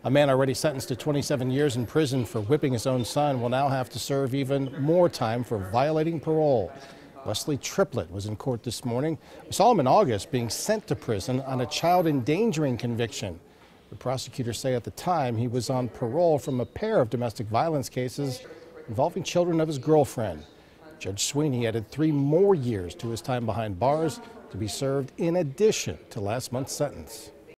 A man already sentenced to 27 years in prison for whipping his own son will now have to serve even more time for violating parole. Wesley Triplett was in court this morning. We saw him in August being sent to prison on a child endangering conviction. The prosecutors say at the time he was on parole from a pair of domestic violence cases involving children of his girlfriend. Judge Sweeney added 3 more years to his time behind bars to be served in addition to last month's sentence.